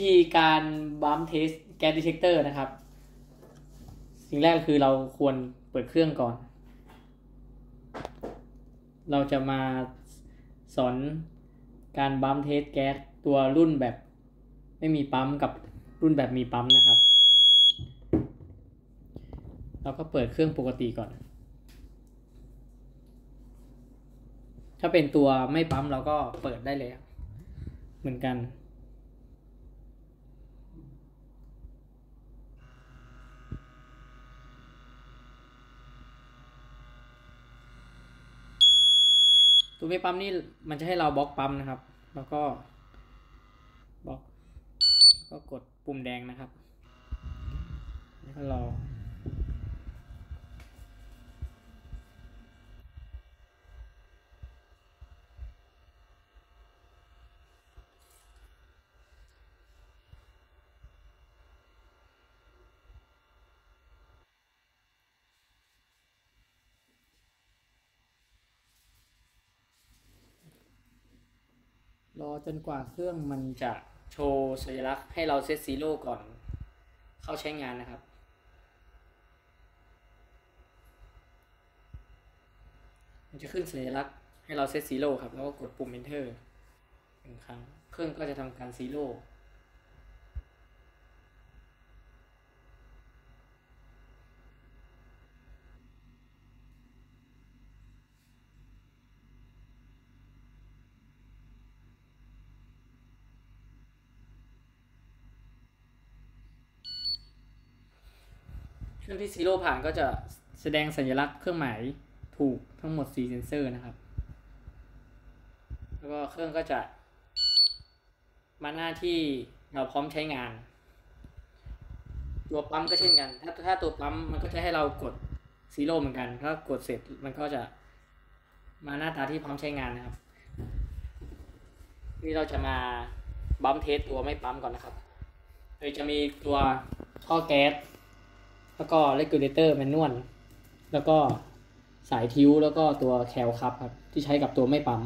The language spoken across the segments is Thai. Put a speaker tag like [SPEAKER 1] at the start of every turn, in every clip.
[SPEAKER 1] ธีการบัมเทสแก๊สดีเทคเตอร์นะครับสิ่งแรกคือเราควรเปิดเครื่องก่อนเราจะมาสอนการบัมเทสแก๊สตัวรุ่นแบบไม่มีปั๊มกับรุ่นแบบมีปั๊มนะครับเราก็เปิดเครื่องปกติก่อนถ้าเป็นตัวไม่ปั๊มเราก็เปิดได้เลยเหมือนกันตัวไม่ปั๊มนี่มันจะให้เราบล็อกปั๊มนะครับแล้วก็บล็อกก็กดปุ่มแดงนะครับแล้วก็รอจนกว่าเครื่องมันจะโชว์สัญลักษณ์ให้เราเซตซีโร่ก่อนเข้าใช้งานนะครับมันจะขึ้นสัญลักษณ์ให้เราเซตซีโร่ครับแล้วก็กดปุ่ม Enter 1 ครั้งเครื่องก็จะทำการซีโร่เครื่องที่ซีโร่ผ่านก็จะแสดงสัญลักษณ์เครื่องหมายถูกทั้งหมด4เซนเซอร์นะครับแล้วก็เครื่องก็จะมาหน้าที่เราพร้อมใช้งานตัวปั๊มก็เช่นกันถ้าตัวปั๊มมันก็จะให้เรากดซีโร่เหมือนกันถ้ากดเสร็จมันก็จะมาหน้าตาที่พร้อมใช้งานนะครับนี่เราจะมาบัมเทสตัวไม่ปั๊มก่อนนะครับโดยจะมีตัวท่อแก๊สแล้วก็ regulator manual แล้วก็สายทิ้วแล้วก็ตัวแคลครับที่ใช้กับตัวไม่ปั๊ม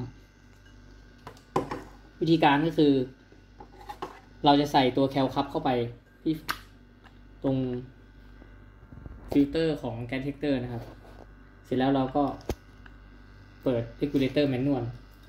[SPEAKER 1] วิธีการก็คือเราจะใส่ตัวแคลครับเข้าไปที่ตรงฟิลเตอร์ของแก๊สดีเทคเตอร์นะครับเสร็จแล้วเราก็เปิด regulator manual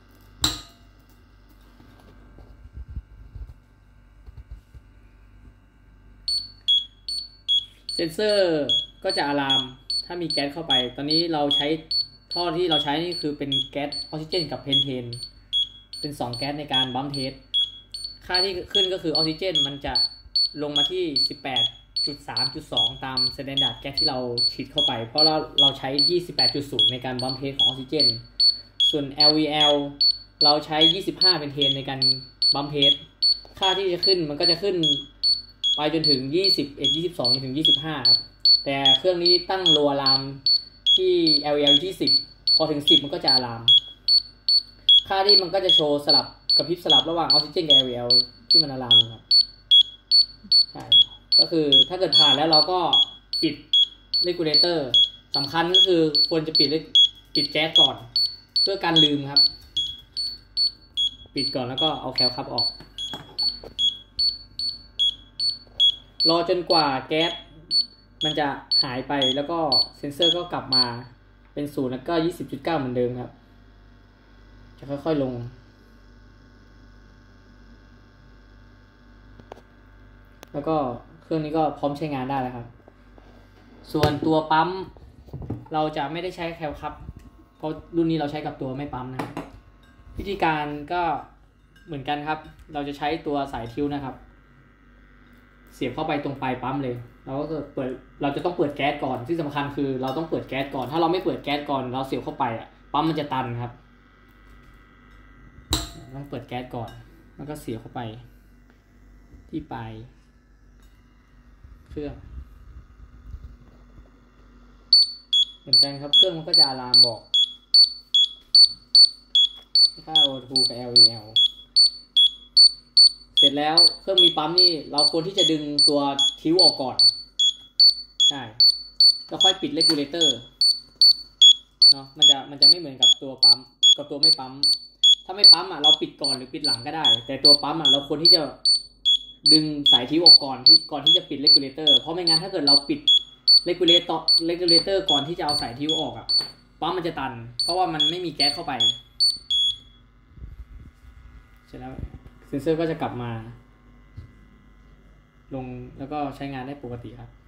[SPEAKER 1] เซนเซอร์ก็จะอะลามถ้ามีแก๊สเข้าไปตอนนี้เราใช้ท่อที่เราใช้นี่คือเป็นแก๊สออกซิเจนกับเพนเทนเป็น2แก๊สในการบัมเทสค่าที่ขึ้นก็คือออกซิเจนมันจะลงมาที่ 18.3.2 ตามสแตนดาร์ดแก๊สที่เราฉีดเข้าไปเพราะเราใช้ 28.0 ในการบัมเทสของออกซิเจนส่วน LVL เราใช้ 25 เพนเทนในการบัมเทสค่าที่จะขึ้นมันก็จะขึ้นไปจนถึง21 22จนถึง25ครับแต่เครื่องนี้ตั้งโลอะลามที่ LVL ที่10พอถึง10มันก็จะอะลามค่าที่มันก็จะโชว์สลับกระพริบสลับระหว่างออกซิเจนกับ LVL ที่มันอะลามครับใช่ก็คือถ้าเกิดผ่านแล้วเราก็ปิด regulator สำคัญก็คือควรจะปิดแก๊สก่อนเพื่อการลืมครับปิดก่อนแล้วก็เอาแคลครับออกรอจนกว่าแก๊สมันจะหายไปแล้วก็เซนเซอร์ก็กลับมาเป็น0แล้วก็ 20.9 เหมือนเดิมครับจะค่อยๆลงแล้วก็เครื่องนี้ก็พร้อมใช้งานได้แล้วครับส่วนตัวปั๊มเราจะไม่ได้ใช้แคลครับเพราะรุ่นนี้เราใช้กับตัวไม่ปั๊มนะครับวิธีการก็เหมือนกันครับเราจะใช้ตัวสายทิ้วนะครับเสียบเข้าไปตรงปลายปั๊มเลยเราก็เราจะต้องเปิดแก๊สก่อนที่สำคัญคือเราต้องเปิดแก๊สก่อนถ้าเราไม่เปิดแก๊สก่อนเราเสียบเข้าไปปั๊มมันจะตันครับต้องเปิดแก๊สก่อนแล้วก็เสียบเข้าไปที่ปลายเครื่องเหมือนกันครับเครื่องมันก็จะอะลามบอกค่า O2 กับ LVL เสร็จแล้วเครื่องมีปั๊มนี่เราควรที่จะดึงตัวทิ้วออกก่อนใช่แล้วค่อยปิด regulator เนาะมันจะไม่เหมือนกับตัวปั๊มกับตัวไม่ปั๊มถ้าไม่ปั๊มเราปิดก่อนหรือปิดหลังก็ได้แต่ตัวปั๊มเราควรที่จะดึงสายทิวออกก่อนที่จะปิด regulator เพราะไม่งั้นถ้าเกิดเราปิด regulator ก่อนที่จะเอาสายทิวออกอะปั๊มมันจะตันเพราะว่ามันไม่มีแก๊สเข้าไปเสร็จแล้วเซนเซอร์ก็จะกลับมาลงแล้วก็ใช้งานได้ปกติครับ